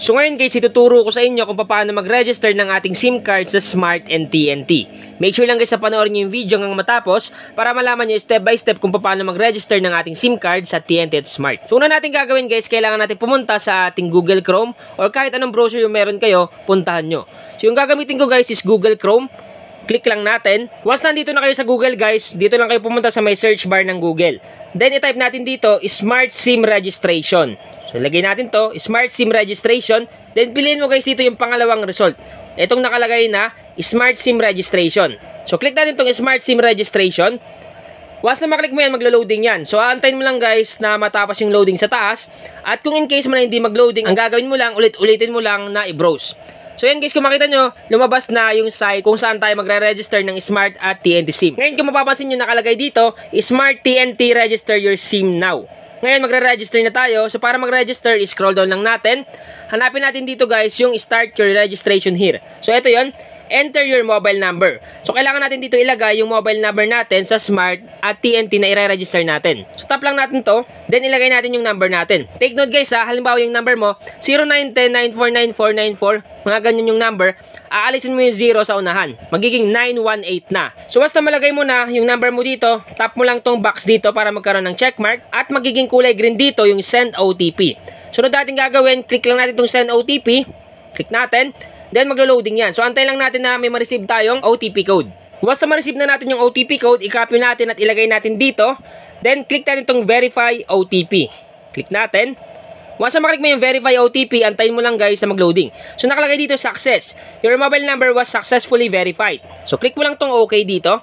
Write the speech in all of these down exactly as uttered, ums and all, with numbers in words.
So ngayon guys, ituturo ko sa inyo kung paano mag-register ng ating SIM card sa Smart and T N T. Make sure lang guys na panoorin nyo yung video hanggang matapos para malaman nyo step by step kung paano mag-register ng ating SIM card sa T N T at Smart. So una natin gagawin guys, kailangan natin pumunta sa ating Google Chrome or kahit anong browser yung meron kayo, puntahan nyo. So yung gagamitin ko guys is Google Chrome. Click lang natin. Once nandito na kayo sa Google guys, dito lang kayo pumunta sa may search bar ng Google. Then i-type natin dito, Smart SIM Registration. So, lagay natin to, Smart SIM Registration. Then, piliin mo guys dito yung pangalawang result. Itong nakalagay na, Smart SIM Registration. So, click natin itong Smart SIM Registration. Once na maklik mo yan, maglo-loading yan. So, aantayin mo lang guys na matapos yung loading sa taas. At kung in case mo na hindi mag-loading, ang gagawin mo lang, ulit-ulitin mo lang na i-browse. So yan guys, kung makita nyo, lumabas na yung site kung saan tayo magre-register ng Smart at T N T SIM. Ngayon kung mapapansin nyo nakalagay dito, Smart T N T Register Your SIM Now. Ngayon magre-register na tayo. So para mag-register, scroll down lang natin. Hanapin natin dito guys yung Start Your Registration Here. So ito yon. Enter your mobile number. So, kailangan natin dito ilagay yung mobile number natin sa Smart at T N T na i-register natin. So, tap lang natin to. Then, ilagay natin yung number natin. Take note guys ha, halimbawa yung number mo, zero nine one zero nine four nine four nine four. Mga ganyan yung number. Aalisin mo yung zero sa unahan. Magiging nine one eight na. So, basta malagay mo na yung number mo dito, tap mo lang tong box dito para magkaroon ng checkmark. At magiging kulay green dito yung Send O T P. Sunod natin gagawin, click lang natin tong Send O T P. Click natin. Then maglo-loading yan. So antay lang natin na may ma-receive tayong O T P code. Basta ma-receive na natin yung O T P code, i-copy natin at ilagay natin dito. Then click natin itong Verify O T P. Click natin. Once na maklik mo yung Verify O T P, antayin mo lang guys na mag-loading. So nakalagay dito Success. Your mobile number was successfully verified. So click mo lang tong OK dito.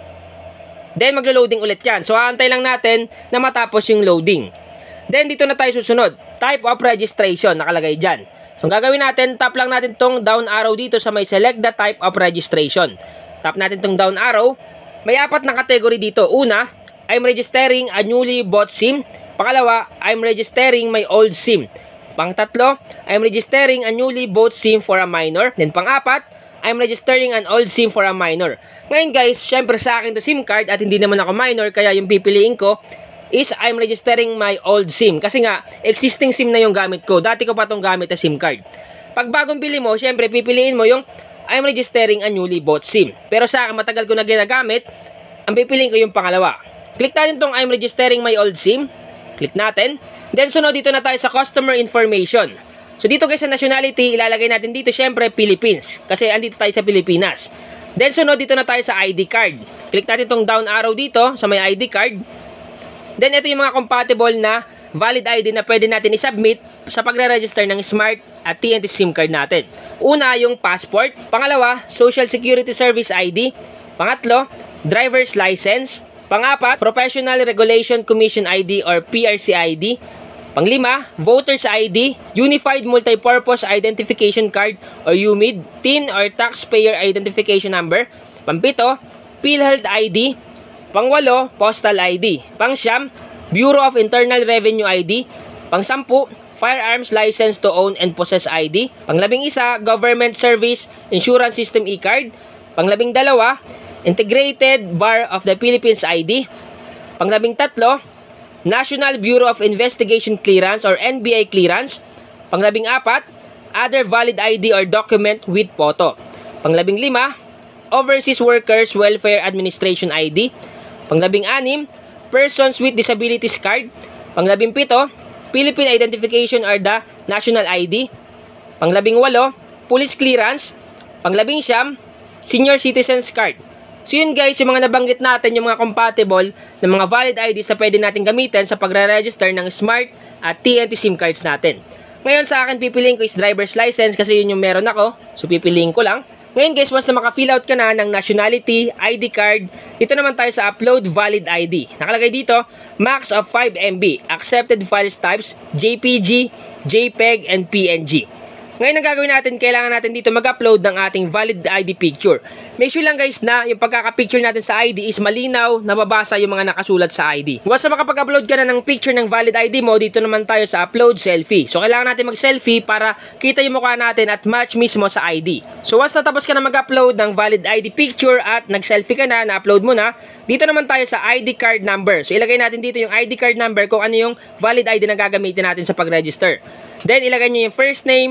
Then maglo-loading ulit yan. So antay lang natin na matapos yung loading. Then dito na tayo susunod. Type of registration, nakalagay dyan. So, ang gagawin natin, tap lang natin tong down arrow dito sa may select the type of registration. Tap natin tong down arrow. May apat na category dito. Una, I'm registering a newly bought SIM. Pangalawa, I'm registering my old SIM. Pangtatlo, I'm registering a newly bought SIM for a minor. Then pang-apat, I'm registering an old SIM for a minor. Ngayon guys, syempre sa akin to SIM card at hindi naman ako minor, kaya yung pipiliin ko is I'm registering my old SIM. Kasi nga, existing SIM na yung gamit ko. Dati ko pa itong gamit na SIM card. Pag bagong bili mo, syempre, pipiliin mo yung I'm registering a newly bought SIM. Pero sa akin, matagal ko na ginagamit, ang pipiliin ko yung pangalawa. Click natin itong I'm registering my old SIM. Click natin. Then, sunod dito na tayo sa customer information. So, dito guys sa nationality, ilalagay natin dito, syempre, Philippines. Kasi andito tayo sa Pilipinas. Then, sunod dito na tayo sa I D card. Click natin itong down arrow dito sa may I D card. Then, ito yung mga compatible na valid I D na pwede natin i-submit sa pagre-register ng Smart at T N T SIM card natin. Una, yung passport. Pangalawa, Social Security Service I D. Pangatlo, driver's license. Pangapat, Professional Regulation Commission I D or P R C I D. Panglima, Voter's I D, Unified Multipurpose Identification Card or U M I D, T I N or Taxpayer Identification Number. Pampito, PhilHealth I D. Pangwalo, Postal I D. Pangsyam, Bureau of Internal Revenue I D. Pangsampu, Firearms License to Own and Possess I D. Panglabing isa, Government Service Insurance System E-Card. Panglabing dalawa, Integrated Bar of the Philippines I D. Panglabing tatlo, National Bureau of Investigation Clearance or N B I Clearance. Panglabing apat, Other Valid I D or Document with Photo. Panglabing lima, Overseas Workers Welfare Administration I D. Panglabing anim, Persons with Disabilities Card. Panglabing pito, Philippine Identification or the National I D. Panglabing walo, Police Clearance. Panglabing siyam, Senior Citizens Card. So yun guys, yung mga nabanggit natin, yung mga compatible na mga valid I Ds na pwede natin gamitin sa pagre-register ng Smart at T N T SIM cards natin. Ngayon sa akin, pipiliin ko is driver's license kasi yun yung meron ako. So pipiliin ko lang. Ngayon guys, once na maka-fill out ka na ng nationality, I D card, dito naman tayo sa upload valid I D. Nakalagay dito, max of five M B, accepted files types, J P G, JPEG, and P N G. Ngayon ang gagawin natin, kailangan natin dito mag-upload ng ating valid I D picture. Make sure lang guys na yung pagkaka-picture natin sa I D is malinaw, nababasa yung mga nakasulat sa I D. Once na makapag-upload ka na ng picture ng valid I D mo, dito naman tayo sa upload selfie. So kailangan natin mag-selfie para kita yung mukha natin at match mismo sa I D. So once natapos ka na mag-upload ng valid I D picture at nag-selfie ka na, na-upload mo na, dito naman tayo sa I D card number. So ilagay natin dito yung I D card number kung ano yung valid I D na gagamitin natin sa pag-register. Then ilagay nyo yung first name,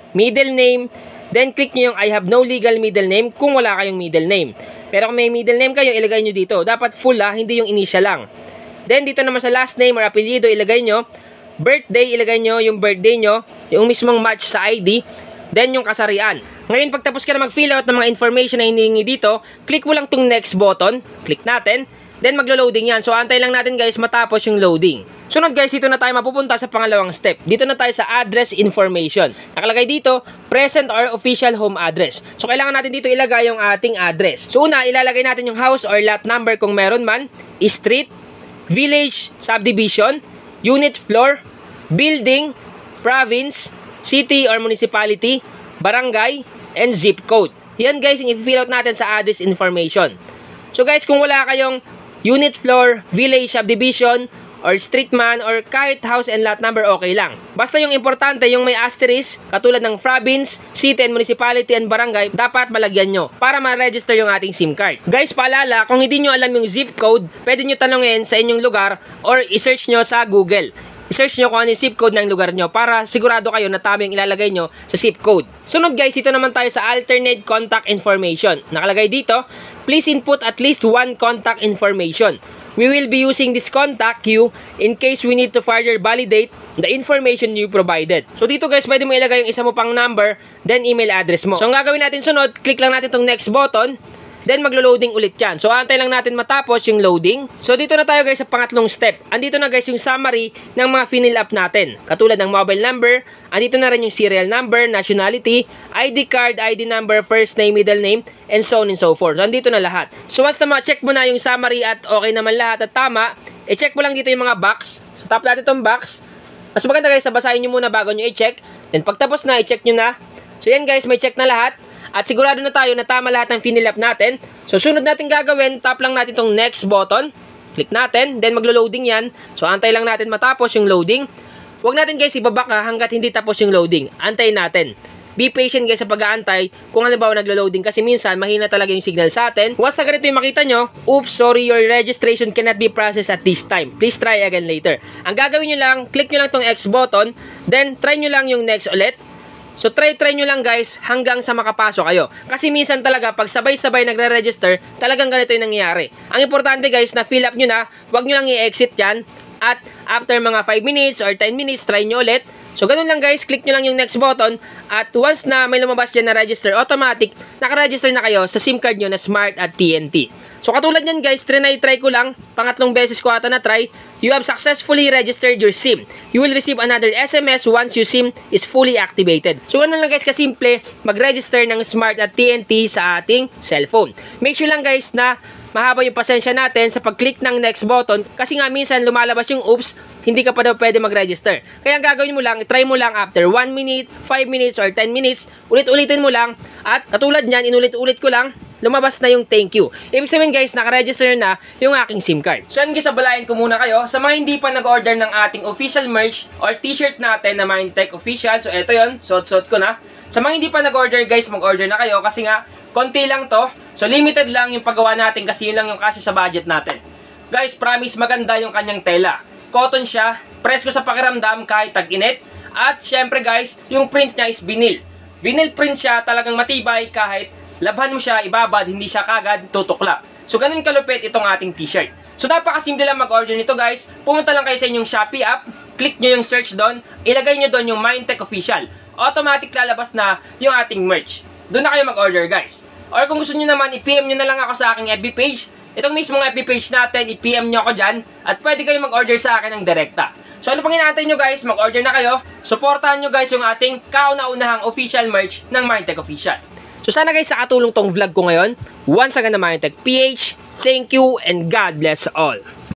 middle name, then click nyo yung I have no legal middle name kung wala kayong middle name. Pero kung may middle name kayo, ilagay nyo dito. Dapat full ha, hindi yung initial lang. Then dito naman sa last name or apelyido, ilagay nyo. Birthday, ilagay nyo yung birthday nyo, yung mismong match sa I D, then yung kasarian. Ngayon, pagtapos ka na mag-fill out ng mga information na hinihingi dito, click mo lang tong next button, click natin, then maglo-loading yan. So, antay lang natin guys matapos yung loading. Sunod guys, dito na tayo mapupunta sa pangalawang step. Dito na tayo sa address information. Nakalagay dito, present or official home address. So, kailangan natin dito ilagay yung ating address. So, una, ilalagay natin yung house or lot number kung meron man, street, village, subdivision, unit floor, building, province, city or municipality, barangay, and zip code. Yan guys yung i-fill out natin sa address information. So guys, kung wala kayong unit floor, village, subdivision, or street man, or kahit house and lot number, okay lang. Basta yung importante, yung may asterisk, katulad ng province, city and municipality and barangay, dapat malagyan nyo para ma-register yung ating SIM card. Guys, paalala, kung hindi nyo alam yung zip code, pwede nyo tanongin sa inyong lugar or i-search nyo sa Google. I-search nyo kung ano yung zip code ng lugar nyo para sigurado kayo na tama yung ilalagay nyo sa zip code. Sunod guys, ito naman tayo sa alternate contact information. Nakalagay dito, please input at least one contact information. We will be using this contact you in case we need to further validate the information you provided. So dito guys, pwede mo ilagay yung isa mo pang number, then email address mo. So ang gagawin natin sunod, click lang natin tong next button, then maglo-loading ulit yan. So, antay lang natin matapos yung loading. So, dito na tayo guys sa pangatlong step. Andito na guys yung summary ng mga fill up natin. Katulad ng mobile number, andito na rin yung serial number, nationality, I D card, I D number, first name, middle name, and so on and so forth. So, andito na lahat. So, once na ma-check mo na yung summary at okay naman lahat at tama, i-check mo lang dito yung mga box. So, tap natin itong box. Mas maganda guys, basahin nyo muna bago nyo i-check. Then, pagtapos na, i-check nyo na. So, yan guys, may check na lahat. At sigurado na tayo na tama lahat ng fill up natin. So, sunod natin gagawin, tap lang natin itong next button. Click natin, then maglo-loading yan. So, antay lang natin matapos yung loading. Huwag natin guys ibabak ha, hanggat hindi tapos yung loading. Antayin natin. Be patient guys sa pag-aantay kung halimbawa naglo-loading kasi minsan mahina talaga yung signal sa atin. Once na ganito yung makita nyo, oops, sorry, your registration cannot be processed at this time. Please try again later. Ang gagawin nyo lang, click nyo lang itong X button, then try nyo lang yung next ulit. So, try-try nyo lang guys hanggang sa makapasok kayo. Kasi minsan talaga, pag sabay-sabay nagre-register, talagang ganito yung nangyayari. Ang importante guys, na fill up nyo na, huwag nyo lang i-exit yan. At after mga five minutes or ten minutes, try nyo ulit. So, ganun lang guys, click nyo lang yung next button. At once na may lumabas dyan na register automatic, nakaregister na kayo sa SIM card nyo na Smart at T N T. So, katulad nyan guys, try-try ko lang. Pangatlong beses ko ata na try. You have successfully registered your SIM. You will receive another S M S once your SIM is fully activated. So, ganun lang guys kasimple, mag-register ng Smart at T N T sa ating cellphone. Make sure lang guys na mahaba yung pasensya natin sa pag-click ng next button kasi nga minsan lumalabas yung oops, hindi ka pa daw pwede mag-register. Kaya ang gagawin mo lang, try mo lang after one minute, five minutes, or ten minutes, ulit-ulitin mo lang at katulad nyan, inulit-ulit ko lang, lumabas na yung thank you. Ibig sabihin guys, nakaregister na yung aking SIM card. So yan guys, sabalayan ko muna kayo. Sa mga hindi pa nag-order ng ating official merch or t-shirt natin na Mindtech Official, so eto yun, suot-suot ko na. Sa mga hindi pa nag-order guys, mag-order na kayo kasi nga, konti lang to. So limited lang yung paggawa natin kasi yun lang yung kasya sa budget natin. Guys, promise maganda yung kanyang tela. Cotton siya, presko sa pakiramdam kahit tag-init. At syempre guys, yung print niya is vinyl. Vinyl print siya, talagang matibay kahit labhan mo siya, ibabad, hindi siya kagad tutuklap. So ganun kalupit itong ating t-shirt. So napakasimple lang mag-order nito guys. Pumunta lang kayo sa inyong Shopee app, click nyo yung search doon, ilagay nyo doon yung Mindtech Official. Automatic lalabas na yung ating merch. Doon na kayo mag-order guys. Or kung gusto nyo naman, i-P M nyo na lang ako sa aking F B page. Itong mismong F B page natin, i-P M nyo ako dyan. At pwede kayo mag-order sa akin ng direkta. So ano pang inaantay nyo guys, mag-order na kayo. Supportahan nyo guys yung ating kauna-unahang official merch ng Mindtech Official. So sana guys, sa katulong tong vlog ko ngayon. Once again na Mindtech P H, thank you and God bless all.